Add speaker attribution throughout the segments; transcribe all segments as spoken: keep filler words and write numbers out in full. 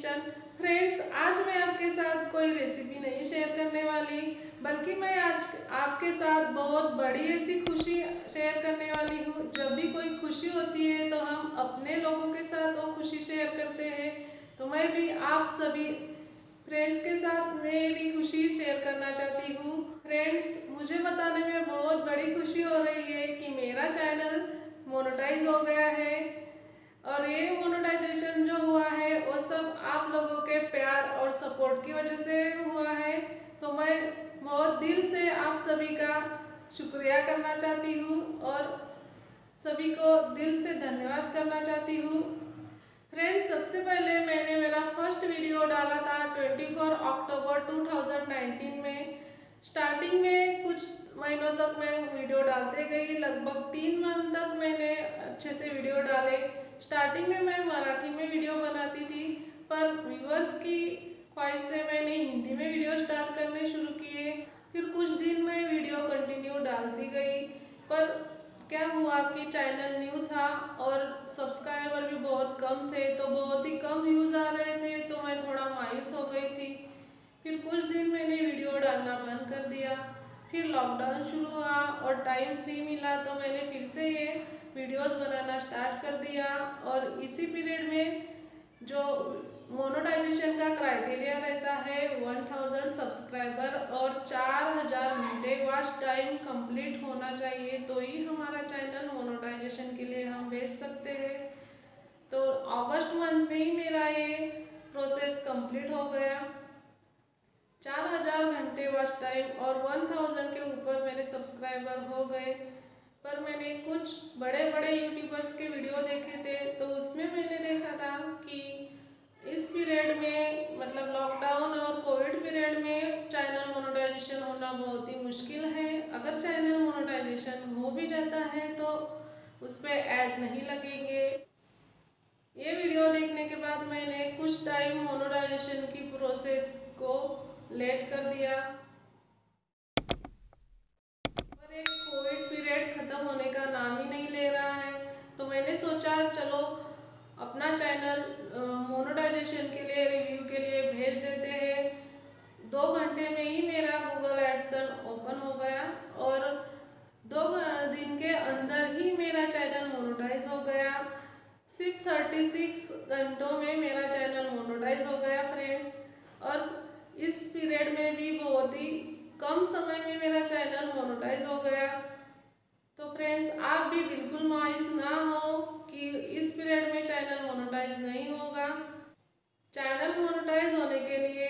Speaker 1: Monetization. Friends, आज मैं आपके साथ कोई रेसिपी नहीं शेयर करने वाली, बल्कि मैं आज आपके साथ बहुत बड़ी ऐसी खुशी शेयर करने वाली हूँ। जब भी कोई खुशी होती है तो हम अपने लोगों के साथ वो खुशी शेयर करते हैं। तो मैं भी आप सभी फ्रेंड्स के साथ मेरी खुशी शेयर करना चाहती हूँ। फ्रेंड्स, मुझे बताने में बहुत बड़ी खुशी हो रही है कि मेरा चैनल मोनेटाइज हो गया है, और ये मोनेटाइजेशन जो हुआ है वो सब आप लोगों के प्यार और सपोर्ट की वजह से हुआ है। तो मैं बहुत दिल से आप सभी का शुक्रिया करना चाहती हूँ और सभी को दिल से धन्यवाद करना चाहती हूँ। फ्रेंड्स, सबसे पहले मैंने मेरा फर्स्ट वीडियो डाला था चौबीस अक्टूबर दो हज़ार उन्नीस में। स्टार्टिंग में कुछ महीनों तक मैं वीडियो डालते गई, लगभग तीन मंथ तक मैंने अच्छे से वीडियो डाले। स्टार्टिंग में मैं मराठी में वीडियो बनाती थी, पर व्यूअर्स की ख्वाहिश से मैंने हिंदी में वीडियो स्टार्ट करने शुरू किए। फिर कुछ दिन मैं वीडियो कंटिन्यू डालती गई, पर क्या हुआ कि चैनल न्यू था और सब्सक्राइबर भी बहुत कम थे, तो बहुत ही कम व्यूज़ आ रहे थे, तो मैं थोड़ा मायूस हो गई थी। फिर कुछ दिन मैंने वीडियो डालना बंद कर दिया। फिर लॉकडाउन शुरू हुआ और टाइम फ्री मिला, तो मैंने फिर से ये वीडियोस बनाना स्टार्ट कर दिया। और इसी पीरियड में जो मोनेटाइजेशन का क्राइटेरिया रहता है वन थाउजेंड सब्सक्राइबर और चार हज़ार घंटे वॉच टाइम कंप्लीट होना चाहिए, तो ही हमारा चैनल मोनेटाइजेशन के लिए हम भेज सकते हैं। तो अगस्त मंथ में ही मेरा ये प्रोसेस कंप्लीट हो गया। चार हज़ार घंटे वॉच टाइम और वन थाउजेंड के ऊपर मेरे सब्सक्राइबर हो गए। पर मैंने कुछ बड़े बड़े यूट्यूबर्स के वीडियो देखे थे, तो उसमें मैंने देखा था कि इस पीरियड में, मतलब लॉकडाउन और कोविड पीरियड में, चैनल मोनेटाइजेशन होना बहुत ही मुश्किल है। अगर चैनल मोनेटाइजेशन हो भी जाता है तो उस पर ऐड नहीं लगेंगे। ये वीडियो देखने के बाद मैंने कुछ टाइम मोनेटाइजेशन की प्रोसेस को लेट कर दिया, पर एक कोविड पीरियड ख़त्म होने का नाम ही नहीं ले रहा है। तो मैंने सोचा चलो अपना चैनल मोनेटाइजेशन के लिए, रिव्यू के लिए भेज देते हैं। दो घंटे में ही मेरा गूगल एडसन ओपन हो गया और दो दिन के अंदर ही मेरा चैनल मोनेटाइज हो गया। सिर्फ छत्तीस घंटों में मेरा चैनल मोनेटाइज हो गया फ्रेंड्स। और इस पीरियड में भी बहुत ही कम समय में मेरा चैनल मोनेटाइज हो गया। तो फ्रेंड्स, आप भी बिल्कुल मायूस ना हो कि इस पीरियड में चैनल मोनेटाइज नहीं होगा। चैनल मोनेटाइज होने के लिए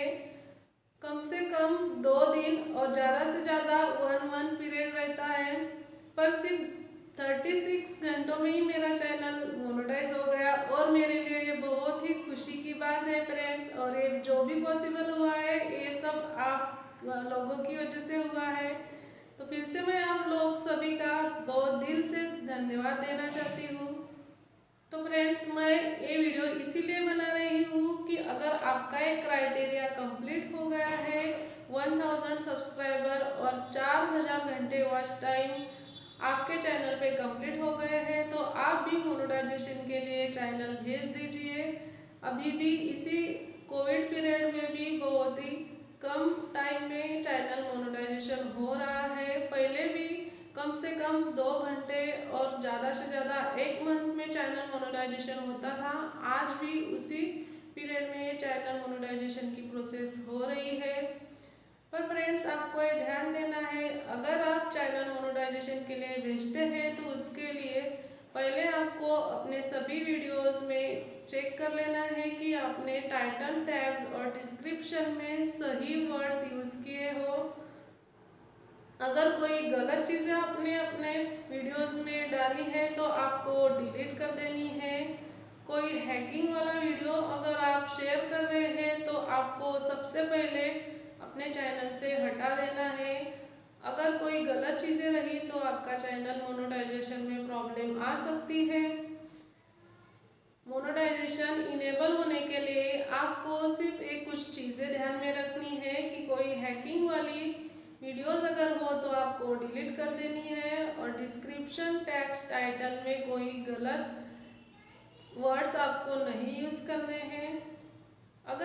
Speaker 1: कम से कम दो दिन और ज़्यादा से ज़्यादा वन मंथ पीरियड रहता है, पर सिर्फ छत्तीस घंटों में ही मेरा चैनल मोनेटाइज हो गया। और मेरे लिए ये बहुत ही खुशी की बात है फ्रेंड्स। और ये जो भी पॉसिबल हुआ है, ये सब आप लोगों की वजह से हुआ है। तो फिर से मैं आप लोग सभी का बहुत दिल से धन्यवाद देना चाहती हूँ। तो फ्रेंड्स, मैं ये वीडियो इसीलिए बना रही हूँ कि अगर आपका एक क्राइटेरिया कंप्लीट हो गया है, वन थाउजेंड सब्सक्राइबर और चार हज़ार घंटे वॉच टाइम आपके चैनल पे कंप्लीट हो गए हैं, तो आप भी मोनेटाइजेशन के लिए चैनल भेज दीजिए। अभी भी इसी कोविड पीरियड में भी बहुत ही कम टाइम में चैनल मोनेटाइजेशन हो रहा है। पहले भी कम से कम दो घंटे और ज़्यादा से ज़्यादा एक मंथ में चैनल मोनेटाइजेशन होता था। आज भी उसी पीरियड में चैनल मोनेटाइजेशन की प्रोसेस हो रही है। पर फ्रेंड्स, आपको ये ध्यान देना है, अगर आप चैनल मोनेटाइजेशन के लिए भेजते हैं तो उसके लिए पहले आपको अपने सभी वीडियोस में चेक कर लेना है कि आपने टाइटल, टैग्स और डिस्क्रिप्शन में सही वर्ड्स यूज़ किए हो। अगर कोई गलत चीज़ें आपने अपने वीडियोस में डाली है तो आपको डिलीट कर देनी है। कोई हैकिंग वाला वीडियो अगर आप शेयर कर रहे हैं तो आपको सबसे पहले अपने चैनल से हटा देना है। अगर कोई गलत चीज़ें रही तो आपका चैनल मोनेटाइजेशन में प्रॉब्लम आ सकती है। मोनेटाइजेशन इनेबल होने के लिए आपको सिर्फ एक कुछ चीज़ें ध्यान में रखनी है कि कोई हैकिंग वाली वीडियोस अगर हो तो आपको डिलीट कर देनी है, और डिस्क्रिप्शन, टेक्स्ट, टाइटल में कोई गलत वर्ड्स आपको नहीं यूज़ करने हैं।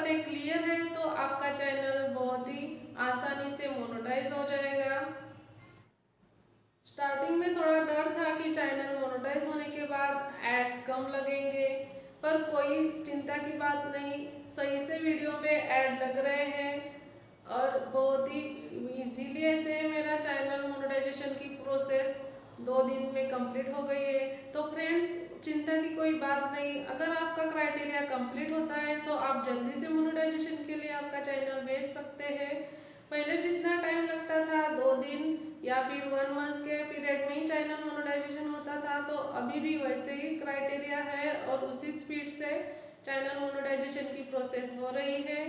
Speaker 1: बातें क्लियर है तो आपका चैनल बहुत ही आसानी से मोनेटाइज हो जाएगा। स्टार्टिंग में थोड़ा डर था कि चैनल मोनेटाइज होने के बाद एड्स कम लगेंगे, पर कोई चिंता की बात नहीं, सही से वीडियो पे ऐड लग रहे हैं और बहुत ही इजीली ऐसे मेरा चैनल मोनेटाइजेशन की प्रोसेस दो दिन में कंप्लीट हो गई है। तो फ्रेंड्स, चिंता की कोई बात नहीं, अगर आपका क्राइटेरिया कंप्लीट होता है तो आप जल्दी से मोनेटाइजेशन के लिए आपका चैनल भेज सकते हैं। पहले जितना टाइम लगता था, दो दिन या फिर वन मंथ के पीरियड में ही चैनल मोनेटाइजेशन होता था, तो अभी भी वैसे ही क्राइटेरिया है और उसी स्पीड से चैनल मोनेटाइजेशन की प्रोसेस हो रही है।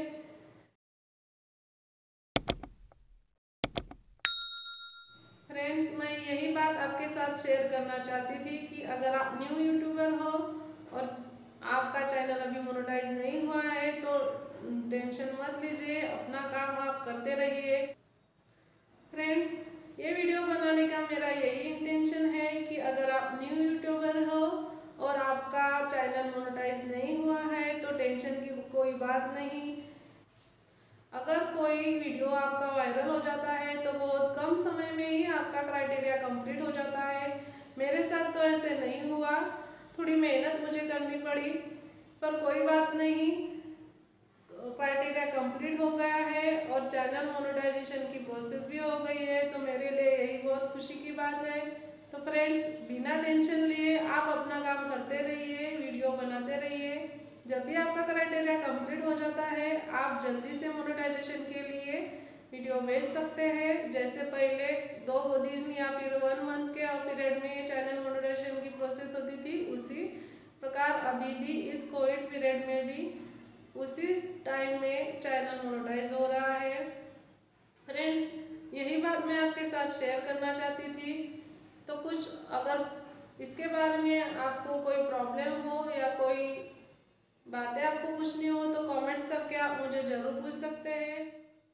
Speaker 1: फ्रेंड्स, मैं यही बात आपके साथ शेयर करना चाहती थी कि अगर आप न्यू यूट्यूबर हो और आपका चैनल अभी मोनेटाइज नहीं हुआ है तो टेंशन मत लीजिए, अपना काम आप करते रहिए। फ्रेंड्स, ये वीडियो बनाने का मेरा यही इंटेंशन है कि अगर आप न्यू यूट्यूबर हो और आपका चैनल मोनेटाइज नहीं हुआ है तो टेंशन की कोई बात नहीं। अगर कोई वीडियो आपका वायरल हो जाता है तो बहुत कम समय में ही आपका क्राइटेरिया कंप्लीट हो जाता है। मेरे साथ तो ऐसे नहीं हुआ, थोड़ी मेहनत मुझे करनी पड़ी, पर कोई बात नहीं, क्राइटेरिया कंप्लीट हो गया है और चैनल मोनेटाइजेशन की प्रोसेस भी हो गई है, तो मेरे लिए यही बहुत खुशी की बात है। तो फ्रेंड्स, बिना टेंशन लिए आप अपना काम करते रहिए, वीडियो बनाते रहिए। जब भी आपका क्राइटेरिया कंप्लीट हो जाता है आप जल्दी से मोनेटाइजेशन के लिए वीडियो भेज सकते हैं। जैसे पहले दो दिन या फिर वन मंथ के पीरियड में चैनल मोनेटाइजेशन की प्रोसेस होती थी, उसी प्रकार अभी भी इस कोविड पीरियड में भी उसी टाइम में चैनल मोनेटाइज हो रहा है। फ्रेंड्स, यही बात मैं आपके साथ शेयर करना चाहती थी। तो कुछ अगर इसके बारे में आपको कोई प्रॉब्लम हो या कोई बातें आपको पूछनी हो तो कमेंट्स करके आप मुझे ज़रूर पूछ सकते हैं।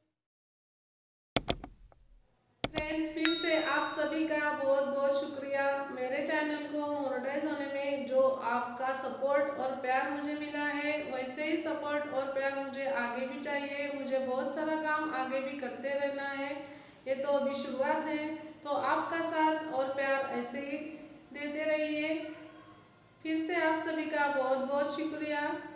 Speaker 1: फ्रेंड्स, फिर से आप सभी का बहुत बहुत शुक्रिया मेरे चैनल को मोनेटाइज होने में। जो आपका सपोर्ट और प्यार मुझे मिला है, वैसे ही सपोर्ट और प्यार मुझे आगे भी चाहिए। मुझे बहुत सारा काम आगे भी करते रहना है, ये तो अभी शुरुआत है, तो आपका साथ और प्यार ऐसे ही देते रहिए। फिर से आप सभी का बहुत बहुत शुक्रिया।